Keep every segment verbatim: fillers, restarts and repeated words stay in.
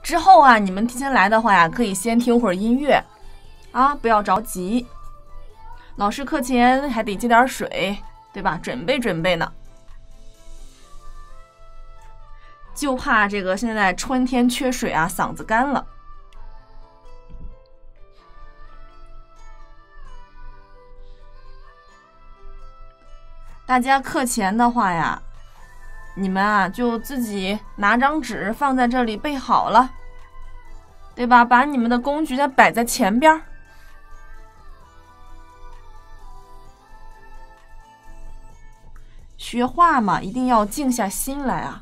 之后啊，你们提前来的话呀，可以先听会儿音乐，啊，不要着急。老师课前还得接点水，对吧？准备准备呢。就怕这个现在春天缺水啊，嗓子干了。大家课前的话呀，你们啊就自己拿张纸放在这里备好了，对吧？把你们的工具再摆在前边。学画嘛，一定要静下心来啊。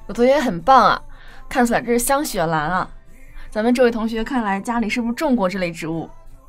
有同学很棒啊，看出来这是香雪兰啊。咱们这位同学看来家里是不是种过这类植物？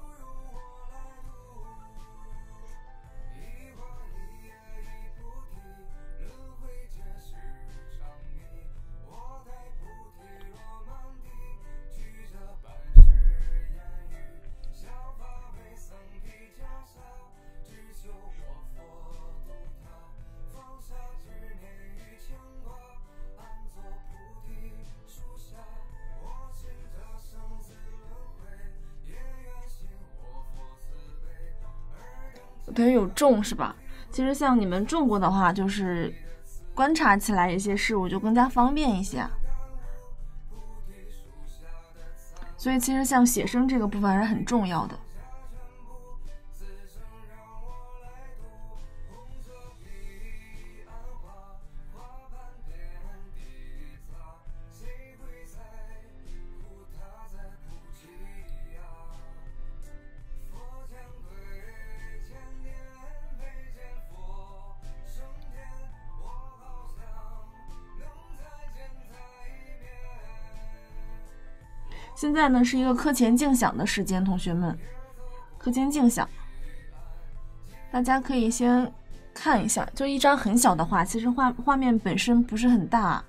对，有种是吧？其实像你们种过的话，就是观察起来一些事物就更加方便一些。所以其实像写生这个部分还是很重要的。现在呢是一个课前静想的时间，同学们，课前静想，大家可以先看一下，就一张很小的画，其实画画面本身不是很大。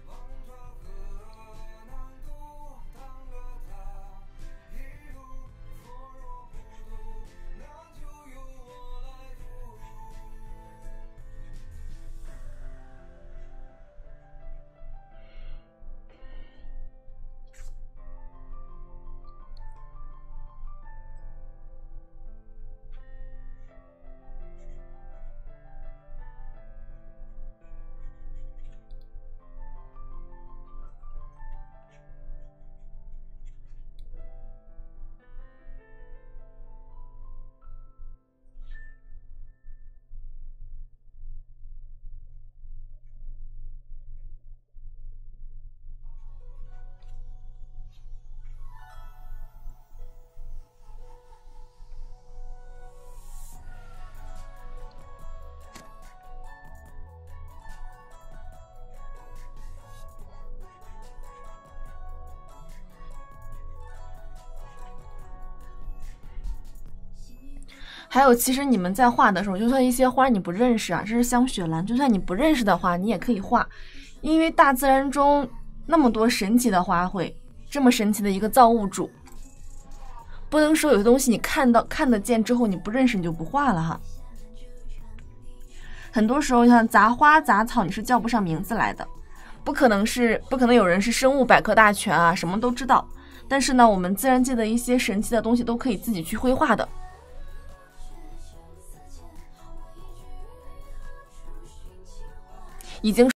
还有，其实你们在画的时候，就算一些花你不认识啊，这是香雪兰，就算你不认识的话，你也可以画，因为大自然中那么多神奇的花卉，这么神奇的一个造物主，不能说有些东西你看到看得见之后你不认识你就不画了哈。很多时候像杂花杂草你是叫不上名字来的，不可能是不可能有人是生物百科大全啊，什么都知道，但是呢我们自然界的一些神奇的东西都可以自己去绘画的。已经